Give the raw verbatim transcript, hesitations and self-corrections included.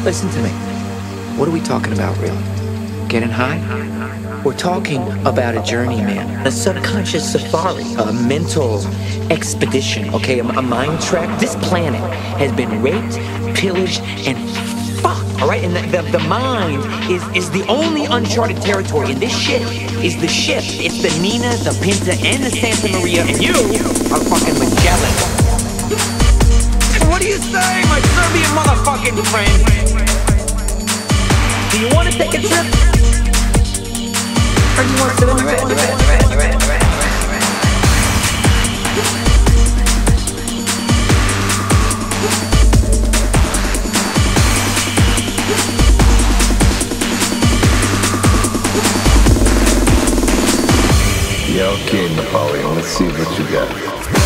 Listen to me. What are we talking about, really? Getting high? We're talking about a journey, man. A subconscious safari, a mental expedition, okay? A, a mind trek. This planet has been raped, pillaged, and fucked, all right? And the, the, the mind is, is the only uncharted territory. And this ship is the ship. It's the Nina, the Pinta, and the Santa Maria. And you are fucking Magellan. What do you say, my Serbian motherfucking friend? Do you want to take a trip? Or do you want to sit on the red, the red, the red, the red, the red, Yeah, okay, Napoleon, let's see what you got.